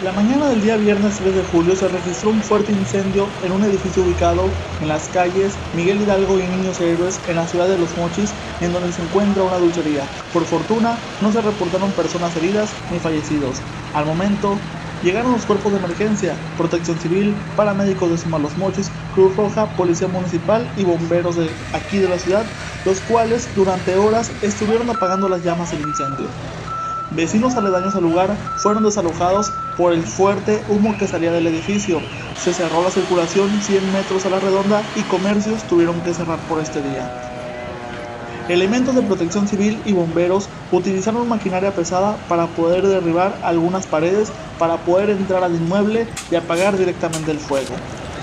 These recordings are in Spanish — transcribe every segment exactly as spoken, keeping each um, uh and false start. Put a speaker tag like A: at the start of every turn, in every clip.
A: La mañana del día viernes tres de julio se registró un fuerte incendio en un edificio ubicado en las calles Miguel Hidalgo y Niños Héroes en la ciudad de Los Mochis, en donde se encuentra una dulcería. Por fortuna, no se reportaron personas heridas ni fallecidos. Al momento, llegaron los cuerpos de emergencia, Protección Civil, paramédicos de Suma Los Mochis, Cruz Roja, Policía Municipal y bomberos de aquí de la ciudad, los cuales durante horas estuvieron apagando las llamas del incendio. Vecinos aledaños al lugar fueron desalojados por el fuerte humo que salía del edificio. Se cerró la circulación cien metros a la redonda y comercios tuvieron que cerrar por este día. Elementos de protección civil y bomberos utilizaron maquinaria pesada para poder derribar algunas paredes para poder entrar al inmueble y apagar directamente el fuego.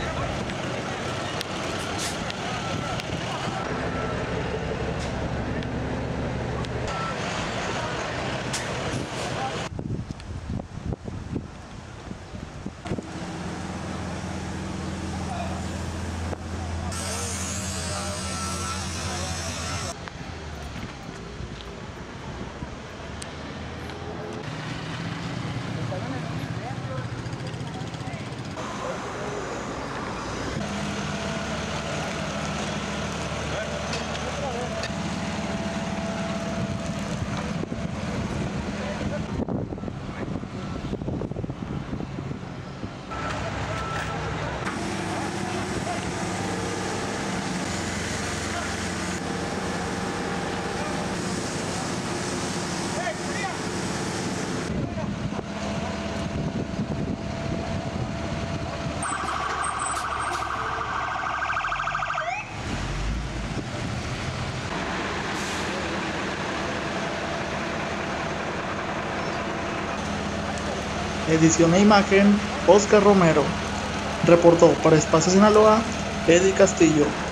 A: Edición e imagen, Oscar Romero. Reportó para Espacio Sinaloa, Eddie Castillo.